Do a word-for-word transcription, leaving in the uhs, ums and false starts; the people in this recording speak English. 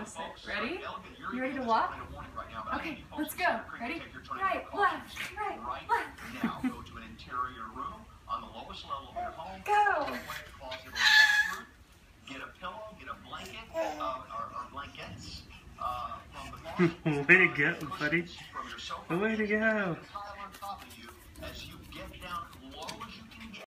opposite. Ready? You ready to walk? Okay, let's go. Ready? Right, left, right, left. Now go to an interior room on the lowest level of your home. Go. Get a pillow, get a blanket, uh, or, or blankets uh, from the closet. Way to go, buddy. Way to go. As you get down